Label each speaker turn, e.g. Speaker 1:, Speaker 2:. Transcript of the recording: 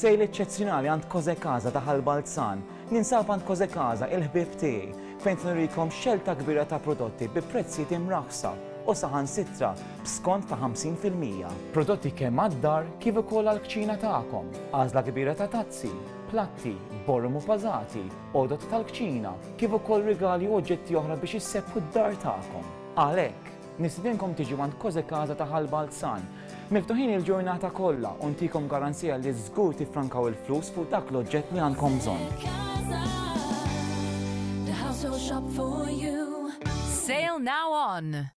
Speaker 1: Sejl eċċezzjonali għand Koze Casa ta' Ħalbalzan. Ninsab għand Koze Casa il-ħbieb tiegħi fejn nurikom xelta kbira ta' prodotti bi prezzijiet imraħsa u saħansitra b'skont ta' 50%. Prodotti kemm għad-dar kif ukoll għall-kċina tagħkom. Għażla kbira ta' tazzi, platti, borrum u pażati, għodot tal-kċina, kif ukoll rigali u oġġetti oħra biex isseppu d-dar tagħkom. Għalhekk, nistidinkom tiġu għand Koze Casa ta' Ħalbalzan. Miftuħin il-ġurnata kollha u ntikom garanzija li żgur tifrankaw il-flus fuq dak l-oġġett li għandkom bżonn.
Speaker 2: Sale now on.